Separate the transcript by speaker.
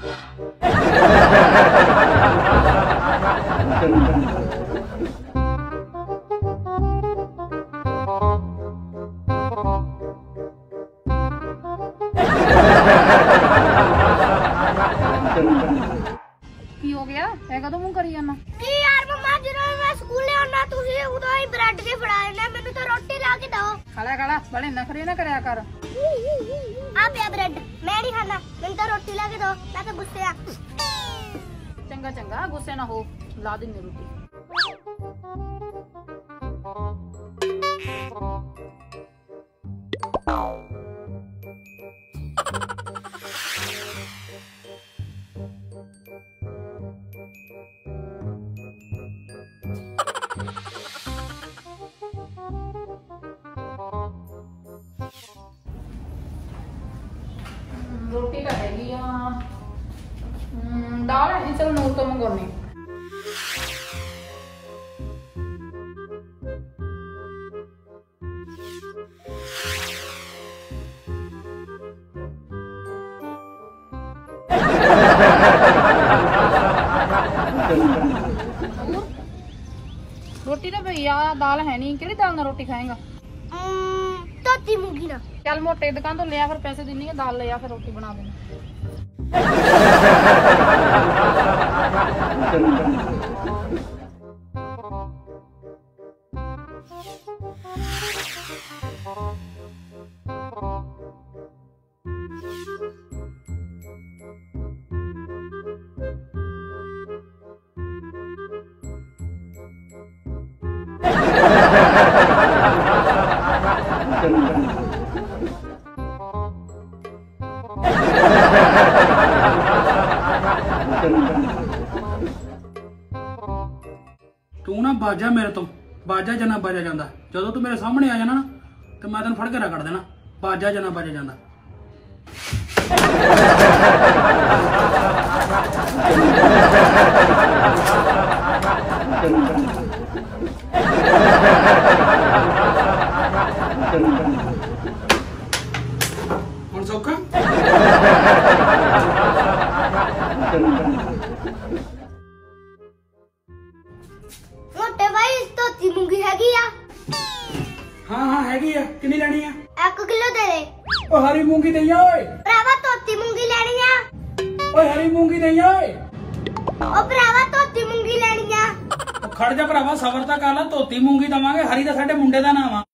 Speaker 1: की हो गया है कदों मुंह करी जाना
Speaker 2: की यार मम्मा ਜਦੋਂ मैं स्कूले आना ਤੁਸੀਂ ਉਦੋਂ ਹੀ ब्रेड के फड़ा देना ਮੈਨੂੰ ਤਾਂ ਰੋਟੀ ला के दो
Speaker 1: खाला खाला बड़े नखरे ना करया कर
Speaker 2: आ पिया ब्रेड मैं नहीं खाना ਮੈਨੂੰ ਤਾਂ ਰੋਟੀ ला के दो मैं तो गुस्से आ
Speaker 1: चंगा चंगा गुस्से ना हो ला देंगे रोटी रोटी तो हैगी दाल है चलो नूर तो मंगवानी रोटी तो भैया दाल है नहीं केड़ी दाल ना रोटी खाएगा
Speaker 2: तोती मूंगी ना
Speaker 1: चल मोटे दुकान तो लिया फिर पैसे देनी है दाल लिया फिर रोटी बना देनी
Speaker 3: तू ना बाजा मेरे तो बाजा जना बाजा जांदा जदों तू मेरे सामने आ जाना ना तो मैं तेन फड़ के रगड़ देना बाजा जना बाजा जांदा हुण सौखा
Speaker 2: मोटे भाई तोती मूंगी हैगी आ
Speaker 3: हाँ हाँ हैगी आ कितनी लेनी है
Speaker 2: 1 किलो दे दे
Speaker 3: ओ हरी मूंगी दईया ओए
Speaker 2: भरावा तोती मूंगी लेनी आ
Speaker 3: ओए हरी मूंगी दईया ओए
Speaker 2: ओ भरावा तोती मूंगी लेनी आ
Speaker 3: ओ खड़ जा भरावा सबर ता कर ला धोती मूंगी दवांगे हरी दा साडे मुंडे दा नाम आ